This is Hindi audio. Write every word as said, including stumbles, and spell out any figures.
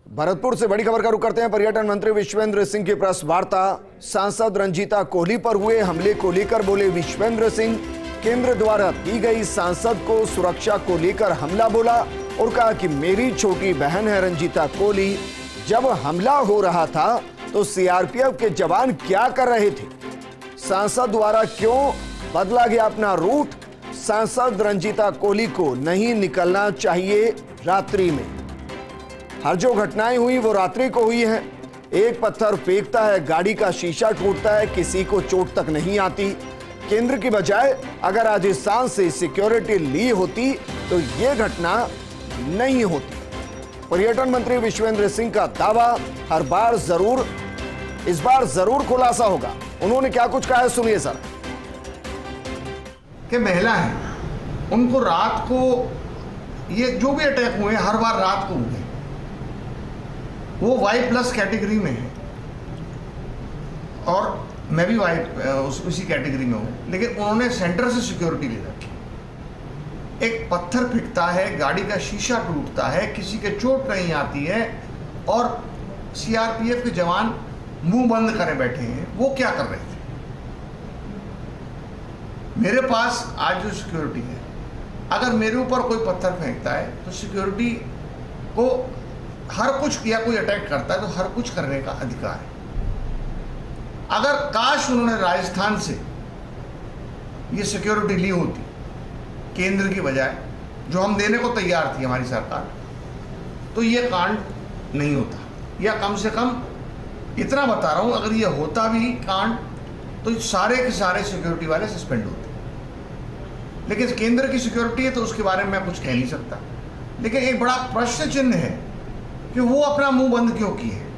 भरतपुर से बड़ी खबर का रुख करते हैं। पर्यटन मंत्री विश्वेंद्र सिंह की प्रेस वार्ता। सांसद रंजीता कोहली पर हुए हमले को लेकर बोले विश्वेंद्र सिंह, केंद्र द्वारा दी गई सांसद को सुरक्षा को लेकर हमला बोला और कहा कि मेरी छोटी बहन है रंजीता कोहली। जब हमला हो रहा था तो सीआरपीएफ के जवान क्या कर रहे थे? सांसद द्वारा क्यों बदला गया अपना रूट? सांसद रंजीता कोहली को नहीं निकलना चाहिए रात्रि में। हर जो घटनाएं हुई वो रात्रि को हुई हैं। एक पत्थर फेंकता है, गाड़ी का शीशा टूटता है, किसी को चोट तक नहीं आती। केंद्र की बजाय अगर राजस्थान से सिक्योरिटी ली होती तो ये घटना नहीं होती। पर्यटन मंत्री विश्वेंद्र सिंह का दावा, हर बार जरूर इस बार जरूर खुलासा होगा। उन्होंने क्या कुछ कहा है, सुनिए सर। कि महिला है, उनको रात को ये जो भी अटैक हुए हर बार रात को हुए, वो वाई प्लस कैटेगरी में है और मैं भी वाई उस उसी कैटेगरी में हूँ, लेकिन उन्होंने सेंटर से सिक्योरिटी ले रखी। एक पत्थर फेंकता है, गाड़ी का शीशा टूटता है, किसी के चोट नहीं आती है और सीआरपीएफ के जवान मुंह बंद करे बैठे हैं। वो क्या कर रहे थे? मेरे पास आज जो सिक्योरिटी है, अगर मेरे ऊपर कोई पत्थर फेंकता है तो सिक्योरिटी को हर कुछ, या कोई अटैक करता है तो हर कुछ करने का अधिकार है। अगर काश उन्होंने राजस्थान से ये सिक्योरिटी ली होती केंद्र की बजाय, जो हम देने को तैयार थी हमारी सरकार, तो ये कांड नहीं होता। या कम से कम इतना बता रहा हूं, अगर ये होता भी कांड तो सारे के सारे सिक्योरिटी वाले सस्पेंड होते। लेकिन केंद्र की सिक्योरिटी है तो उसके बारे में मैं कुछ कह नहीं सकता। लेकिन एक बड़ा प्रश्न चिन्ह है कि वो अपना मुंह बंद क्यों किए।